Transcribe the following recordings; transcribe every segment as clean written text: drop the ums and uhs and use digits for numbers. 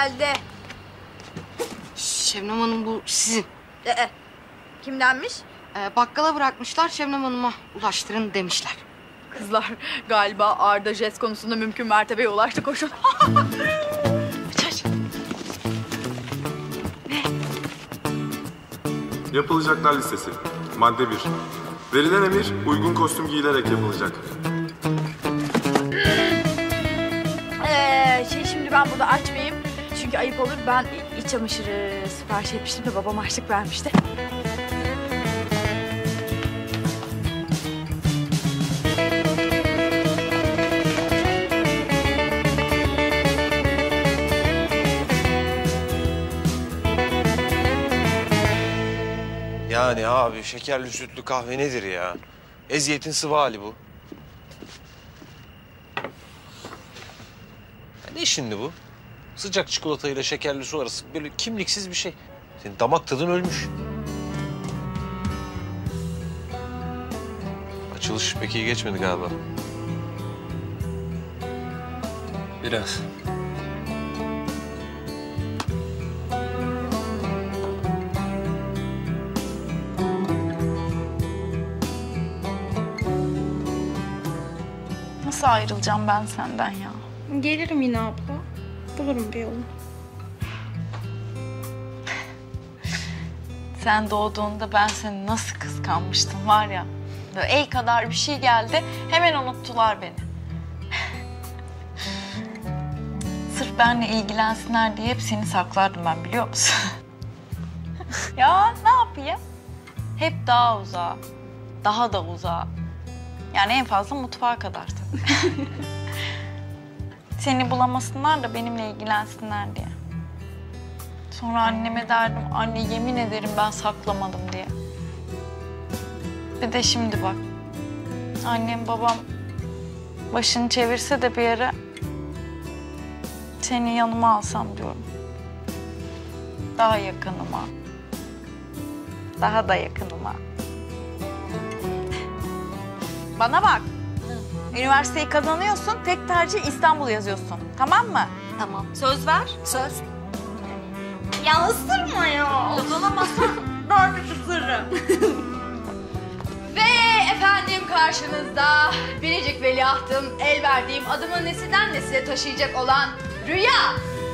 herhalde. Şebnem Hanım bu sizin. Kimdenmiş? Bakkala bırakmışlar, Şebnem Hanım'a ulaştırın demişler. Kızlar galiba Arda jest konusunda mümkün mertebeye ulaştı, koşun. Aç. Yapılacaklar listesi. Madde 1. Verilen emir uygun kostüm giyilerek yapılacak. Şimdi ben burada açmayayım. Çünkü ayıp olur. Ben iç çamaşırı sipariş etmiştim de babam harçlık vermişti. Yani abi şekerli sütlü kahve nedir ya? Eziyetin sıvı hali bu. Ya ne şimdi bu? Sıcak çikolatayla şekerli su arası böyle kimliksiz bir şey. Senin damak tadın ölmüş. Açılış pek iyi geçmedi galiba. Biraz. Nasıl ayrılacağım ben senden ya? Gelirim yine abla. Bulurum bir yolunu. Sen doğduğunda ben seni nasıl kıskanmıştım var ya. Böyle el kadar bir şey geldi, hemen unuttular beni. Sırf benimle ilgilensinler diye hep seni saklardım ben, biliyor musun? Ya ne yapayım? Hep daha uzağa, daha da uzağa. Yani en fazla mutfağa kadar tabii. Seni bulamasınlar da benimle ilgilensinler diye. Sonra anneme derdim, anne yemin ederim ben saklamadım diye. Bir de şimdi bak, annem babam başını çevirse de bir yere seni yanıma alsam diyorum. Daha yakınıma, daha da yakınıma. Bana bak, üniversiteyi kazanıyorsun, tek tercih İstanbul yazıyorsun, tamam mı? Tamam. Söz ver. Söz. Ya ısırma ya. Kazanamazsan ben bir ısırırım. Ve efendim karşınızda biricik veliahtım, el verdiğim adımı nesilden nesile taşıyacak olan Rüya.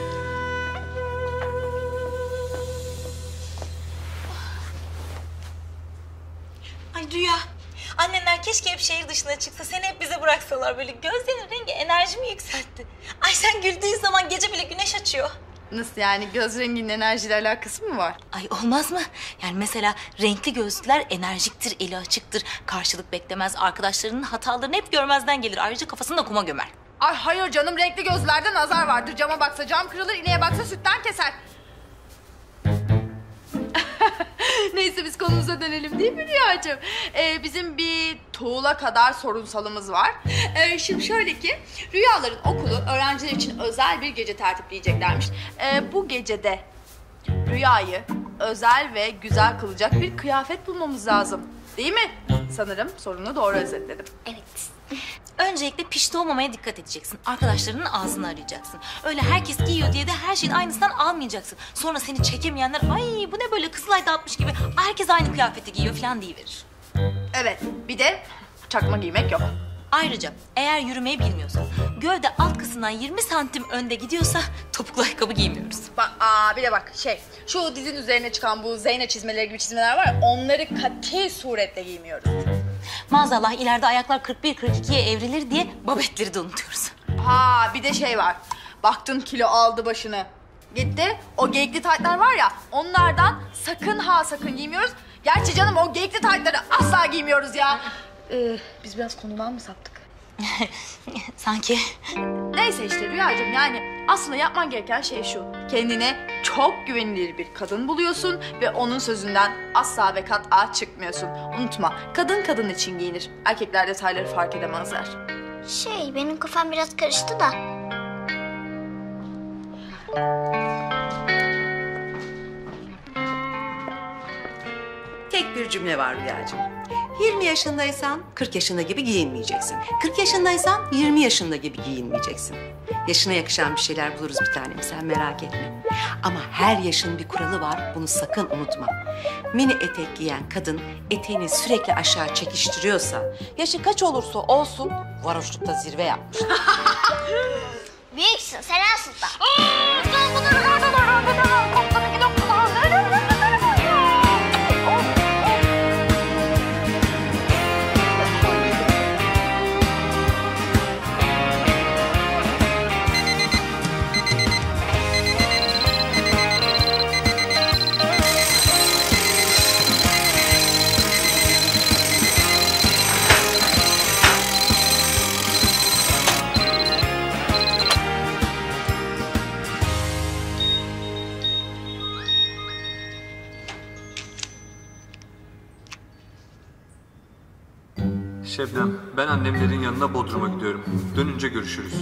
Ay Rüya, annenler keşke hep şehir dışına çıksa, seni hep bize bıraksalar. Böyle gözlerinin rengi enerjimi yükseltti. Ay sen güldüğün zaman gece bile güneş açıyor. Nasıl yani, göz renginin enerjiyle alakası mı var? Ay olmaz mı? Yani mesela renkli gözlüler enerjiktir, eli açıktır, karşılık beklemez, arkadaşlarının hatalarını hep görmezden gelir. Ayrıca kafasını da kuma gömer. Ay hayır canım, renkli gözlerde nazar vardır. Cama baksa cam kırılır, ineğe baksa sütten keser. Neyse biz konumuza dönelim değil mi Rüyacığım? Bizim bir tuğla kadar sorunsalımız var. Şimdi şöyle ki, Rüyaların okulu öğrenciler için özel bir gece tertipleyeceklermiş. Bu gecede Rüyayı özel ve güzel kılacak bir kıyafet bulmamız lazım. Değil mi? Sanırım sorunu doğru özetledim. Evet. Öncelikle pişti olmamaya dikkat edeceksin. Arkadaşlarının ağzını arayacaksın. Öyle herkes giyiyor diye de her şeyin aynısından almayacaksın. Sonra seni çekemeyenler, ay bu ne böyle Kızılay dağıtmış gibi, herkes aynı kıyafeti giyiyor falan diyiverir. Evet, bir de çakma giymek yok. Ayrıca eğer yürümeyi bilmiyorsan, gövde alt kısmından 20 santim önde gidiyorsa topuklu ayakkabı giymiyoruz. Bir de bak şu dizin üzerine çıkan bu Zeyne çizmeleri gibi çizmeler var ya, onları kati suretle giymiyoruz. Maazallah ileride ayaklar 41-42'ye evrilir diye babetleri de unutuyoruz. Bir de var. Baktın kilo aldı başını. Gitti. O geyikli taytlar var ya, onlardan sakın giymiyoruz. Gerçi canım o geyikli taytları asla giymiyoruz ya. Biz biraz konudan mı saptık? Sanki. Neyse işte Rüyacığım, yani aslında yapman gereken şey şu. Kendine çok güvenilir bir kadın buluyorsun ve onun sözünden asla ve kat'a çıkmıyorsun. Unutma, kadın kadın için giyinir. Erkekler detayları fark edemezler. Benim kafam biraz karıştı da. Tek bir cümle var Rüyacığım. 20 yaşındaysan 40 yaşında gibi giyinmeyeceksin. 40 yaşındaysan 20 yaşında gibi giyinmeyeceksin. Yaşına yakışan bir şeyler buluruz bir tanem, sen merak etme. Ama her yaşın bir kuralı var, bunu sakın unutma. Mini etek giyen kadın eteğini sürekli aşağı çekiştiriyorsa, yaşı kaç olursa olsun varoşlukta zirve yapmış. Büyüksün Seren Sultan. Şebnem, ben annemlerin yanına Bodrum'a gidiyorum. Dönünce görüşürüz.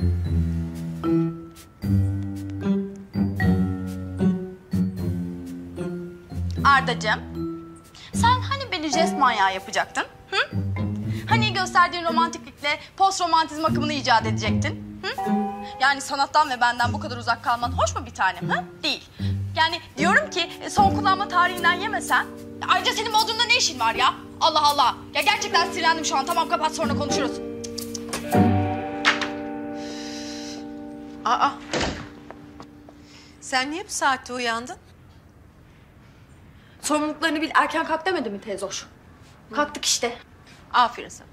Ardacığım, sen hani beni jest manyağı yapacaktın? Hı? Hani gösterdiğin romantiklikle post romantizm akımını icat edecektin? Hı? Yani sanattan ve benden bu kadar uzak kalman hoş mu bir tanem? Hı? Değil. Yani diyorum ki son kullanma tarihinden yemesen. Ayrıca senin Bodrum'da ne işin var ya? Allah Allah. Ya gerçekten sinirlendim şu an. Tamam kapat, sonra konuşuruz. Aa, sen niye bu saatte uyandın? Sorumluluklarını bil, erken kalk demedi mi teyzoş? Kalktık işte. Aferin sana.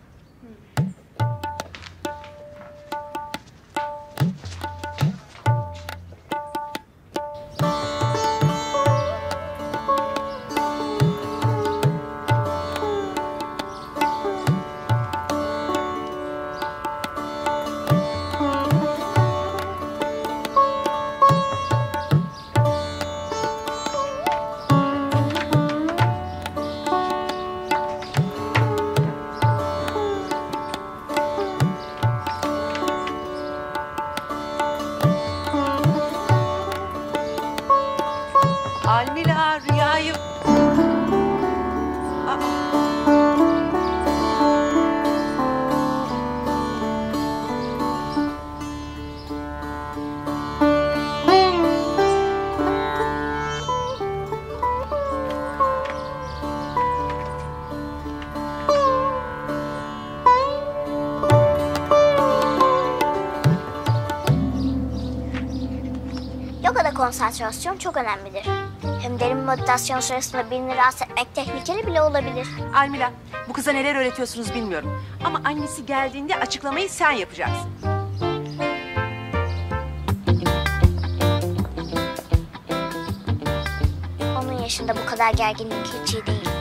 Almila rüyayı... Yogada konsantrasyon çok önemlidir. Hem derin meditasyon sırasında birini rahatsız etmek tehlikeli bile olabilir. Almila, bu kıza neler öğretiyorsunuz bilmiyorum. Ama annesi geldiğinde açıklamayı sen yapacaksın. Onun yaşında bu kadar gerginlik hiç iyi değil.